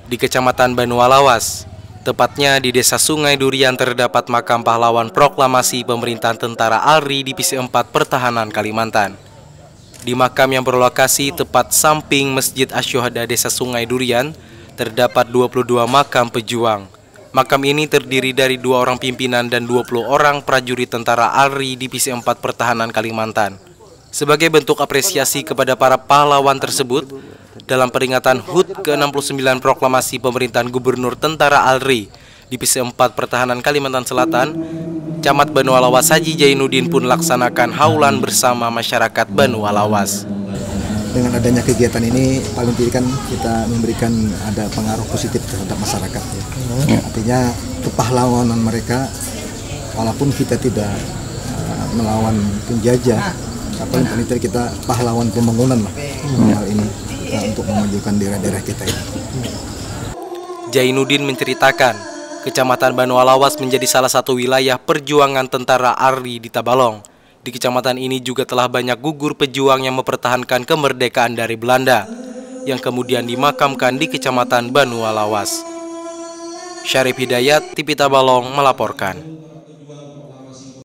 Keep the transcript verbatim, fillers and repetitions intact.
di Kecamatan Banualawas. Tepatnya di Desa Sungai Durian terdapat makam pahlawan proklamasi pemerintahan Tentara ALRI Divisi empat Pertahanan Kalimantan. Di makam yang berlokasi tepat samping Masjid Asy-Syuhada Desa Sungai Durian, terdapat dua puluh dua makam pejuang. Makam ini terdiri dari dua orang pimpinan dan dua puluh orang prajurit Tentara ALRI Divisi empat Pertahanan Kalimantan. Sebagai bentuk apresiasi kepada para pahlawan tersebut, dalam peringatan H U T ke enam puluh sembilan Proklamasi Pemerintahan Gubernur Tentara ALRI Divisi empat Pertahanan Kalimantan Selatan, Camat Banualawas Haji Jainuddin pun laksanakan haulan bersama masyarakat Banualawas. Dengan adanya kegiatan ini paling tidak kan kita memberikan ada pengaruh positif terhadap masyarakat ya. Hmm. Artinya kepahlawanan mereka, walaupun kita tidak uh, melawan penjajah, tapi paling tidak kita pahlawan pembangunan lah. Hmm. Hal ini uh, untuk memajukan daerah-daerah kita ini. Jainuddin menceritakan, Kecamatan Banualawas menjadi salah satu wilayah perjuangan Tentara ALRI di Tabalong. Di kecamatan ini juga telah banyak gugur pejuang yang mempertahankan kemerdekaan dari Belanda, yang kemudian dimakamkan di Kecamatan Banualawas. Syarif Hidayat, T V Tabalong melaporkan.